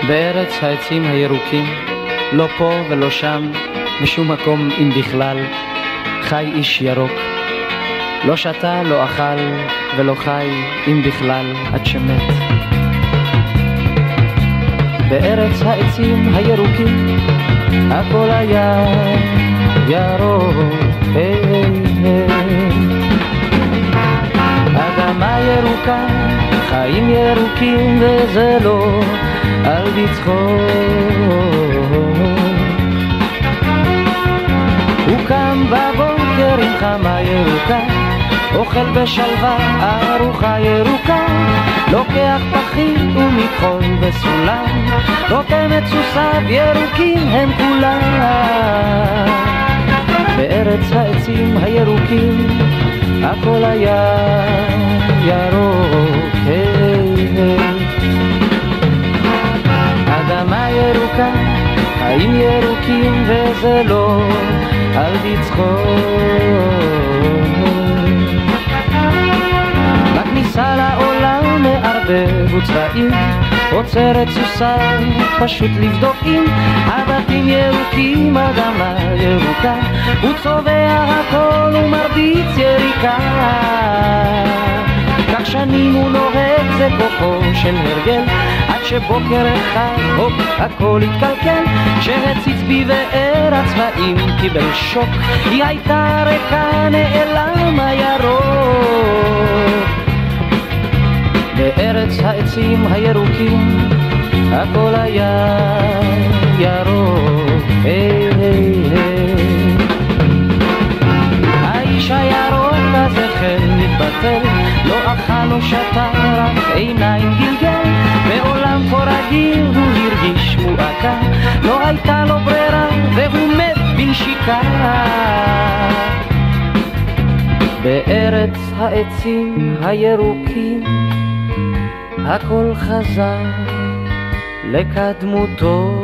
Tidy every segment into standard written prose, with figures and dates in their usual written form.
בארץ העצים הירוקים, לא פה ולא שם, בשום מקום אם בכלל, חי איש ירוק. לא שתה, לא אכל ולא חי אם בכלל עד שמת. בארץ העצים הירוקים, הכל היה ירוק. אדמה ירוקה, חיים ירוקים, וזה לא על בצחוק. הוא קם בבוקר עם חמה ירוקה, אוכל בשלווה ארוחה ירוקה, לוקח פחית ומכחול וסולם, רותם את סוסיו ירוקים הם כולם. בארץ העצים הירוקים, הכל היה ירוק. אדמה ירוקה, חיים ירוקים, וזה לא על בצחוק. בכניסה לעולם מערבב וצבעים, עוצר את סוסיו פשוט לבדוק אם הבתים ירוקים, אדמה ירוקה, הוא צובע הכל ומרביץ יריקה. כך שנים הוא נוהג, זה כוחו של הרגל, עד שבוקר אחד הופ הכל התקלקל, כשהציץ בבאר הצבעים קיבל שוק, היא הייתה ריקה, נעלם הירוק. בארץ העצים הירוקים, הכל היה ירוק. האיש הירוק הזה חל מתבטל, לא אכל או שתה, רק עיניים גלגל, בעולם כה רגיל הוא הרגיש מועקה, לא הייתה לו ברירה והוא מת בנשיקה. בארץ העצים הירוקים, הכל חזר לקדמותו.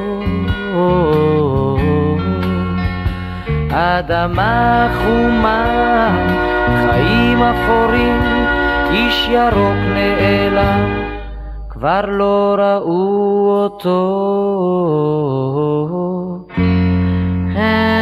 אדמה חומה, חיים אפורים, איש ירוק נעלם, כבר לא ראו אותו.